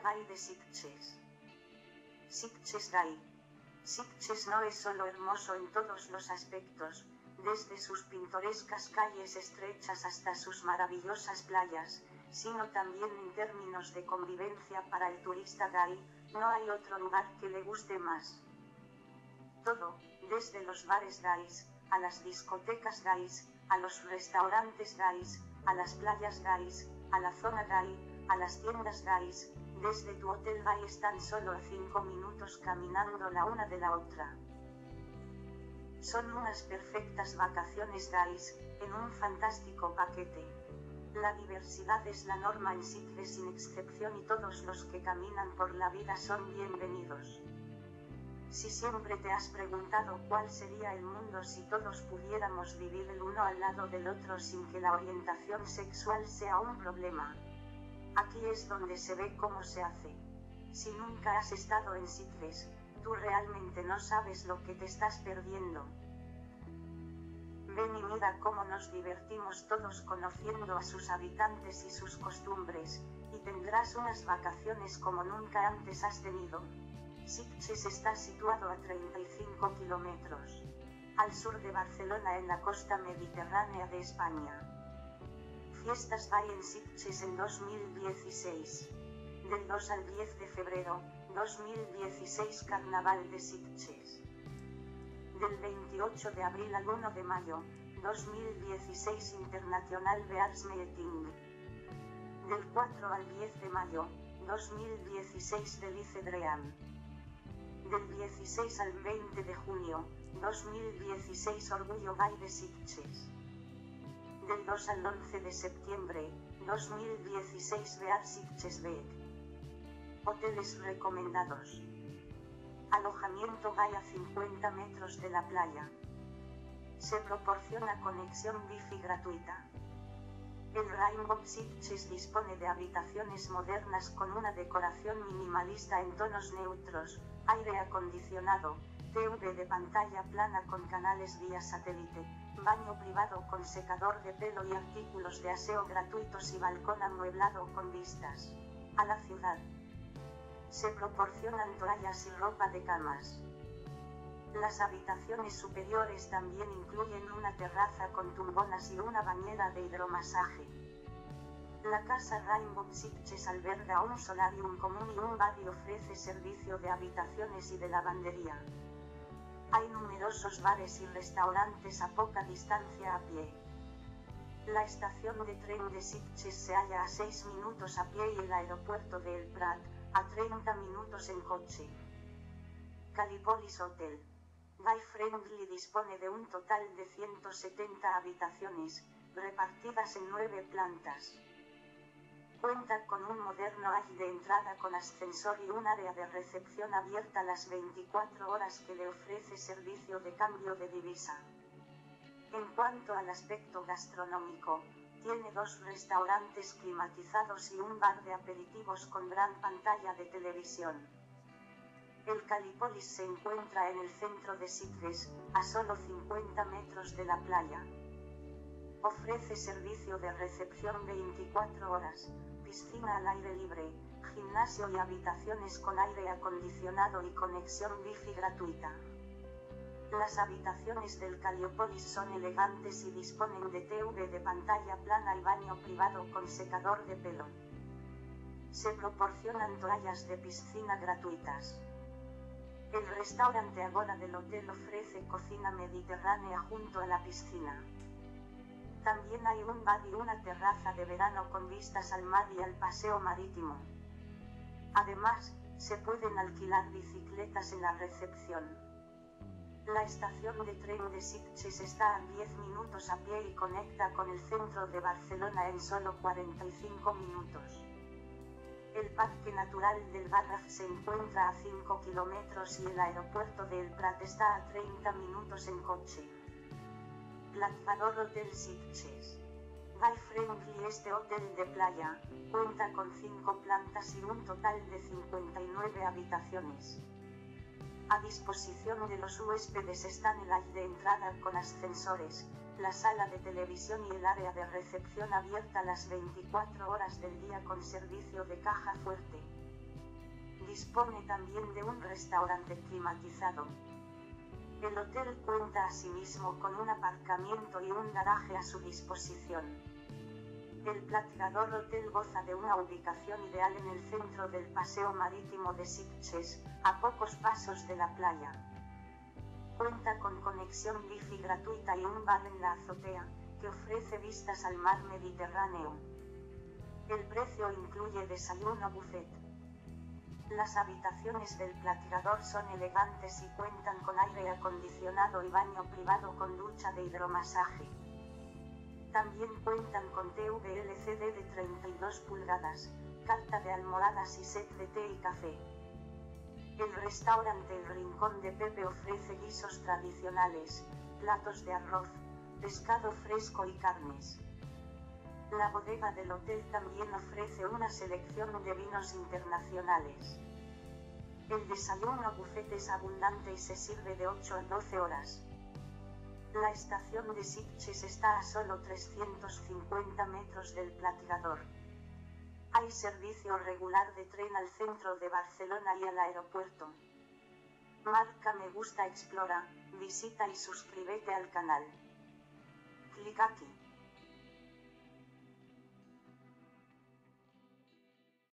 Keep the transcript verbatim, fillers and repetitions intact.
Bay de Sitges. Sitges Bay. Sitges no es solo hermoso en todos los aspectos, desde sus pintorescas calles estrechas hasta sus maravillosas playas, sino también en términos de convivencia para el turista gay. No hay otro lugar que le guste más. Todo, desde los bares gays, a las discotecas gays, a los restaurantes gays, a las playas gays, a la zona gay, a las tiendas gays, desde tu hotel gay están solo a cinco minutos caminando la una de la otra. Son unas perfectas vacaciones gays, en un fantástico paquete. La diversidad es la norma en Sitges sin excepción y todos los que caminan por la vida son bienvenidos. Si siempre te has preguntado cuál sería el mundo si todos pudiéramos vivir el uno al lado del otro sin que la orientación sexual sea un problema, aquí es donde se ve cómo se hace. Si nunca has estado en Sitges, tú realmente no sabes lo que te estás perdiendo. Ven y mira cómo nos divertimos todos conociendo a sus habitantes y sus costumbres, y tendrás unas vacaciones como nunca antes has tenido. Sitges está situado a treinta y cinco kilómetros al sur de Barcelona en la costa mediterránea de España. Fiestas Gay en Sitges en dos mil dieciséis. Del dos al diez de febrero, dos mil dieciséis Carnaval de Sitges. Del veintiocho de abril al uno de mayo, dos mil dieciséis International Bears Meeting. Del cuatro al diez de mayo, dos mil dieciséis Delice Dream. Del dieciséis al veinte de junio, dos mil dieciséis Orgullo Gay de Sitges. Del dos al once de septiembre, dos mil dieciséis Bear Sitges Beek. Hoteles recomendados. Alojamiento gay a cincuenta metros de la playa. Se proporciona conexión wifi gratuita. El Rainbow Sitges dispone de habitaciones modernas con una decoración minimalista en tonos neutros, aire acondicionado, T V de pantalla plana con canales vía satélite, baño privado con secador de pelo y artículos de aseo gratuitos y balcón amueblado con vistas a la ciudad. Se proporcionan toallas y ropa de camas. Las habitaciones superiores también incluyen una terraza con tumbonas y una bañera de hidromasaje. La casa Rainbow Sitges alberga un solarium común y un bar y ofrece servicio de habitaciones y de lavandería. Hay numerosos bares y restaurantes a poca distancia a pie. La estación de tren de Sitges se halla a seis minutos a pie y el aeropuerto de El Prat, a treinta minutos en coche. Calipolis Hotel. Gay Friendly dispone de un total de ciento setenta habitaciones, repartidas en nueve plantas. Cuenta con un moderno hall de entrada con ascensor y un área de recepción abierta las veinticuatro horas que le ofrece servicio de cambio de divisa. En cuanto al aspecto gastronómico, tiene dos restaurantes climatizados y un bar de aperitivos con gran pantalla de televisión. El Calipolis se encuentra en el centro de Sitges, a solo cincuenta metros de la playa. Ofrece servicio de recepción veinticuatro horas, piscina al aire libre, gimnasio y habitaciones con aire acondicionado y conexión wifi gratuita. Las habitaciones del Calipolis son elegantes y disponen de T V de pantalla plana y baño privado con secador de pelo. Se proporcionan toallas de piscina gratuitas. El restaurante Agora del hotel ofrece cocina mediterránea junto a la piscina. También hay un bar y una terraza de verano con vistas al mar y al paseo marítimo. Además, se pueden alquilar bicicletas en la recepción. La estación de tren de Sitges está a diez minutos a pie y conecta con el centro de Barcelona en solo cuarenta y cinco minutos. El Parque Natural del Garraf se encuentra a cinco kilómetros y el aeropuerto de El Prat está a treinta minutos en coche. Lanzador Hotel Sitges. Gay Friendly. Este hotel de playa cuenta con cinco plantas y un total de cincuenta y nueve habitaciones. A disposición de los huéspedes están el hall de entrada con ascensores, la sala de televisión y el área de recepción abierta las veinticuatro horas del día con servicio de caja fuerte. Dispone también de un restaurante climatizado. El hotel cuenta asimismo con un aparcamiento y un garaje a su disposición. El Plategador Hotel goza de una ubicación ideal en el centro del paseo marítimo de Sitges, a pocos pasos de la playa. Cuenta con conexión wifi gratuita y un bar en la azotea, que ofrece vistas al mar Mediterráneo. El precio incluye desayuno buffet. Las habitaciones del Plategador son elegantes y cuentan con aire acondicionado y baño privado con ducha de hidromasaje. También cuentan con T V L C D de treinta y dos pulgadas, carta de almohadas y set de té y café. El restaurante El Rincón de Pepe ofrece guisos tradicionales, platos de arroz, pescado fresco y carnes. La bodega del hotel también ofrece una selección de vinos internacionales. El desayuno buffet es abundante y se sirve de ocho a doce horas. La estación de Sitges está a solo trescientos cincuenta metros del Plategador. Hay servicio regular de tren al centro de Barcelona y al aeropuerto. Marca me gusta, explora, visita y suscríbete al canal. Clic aquí.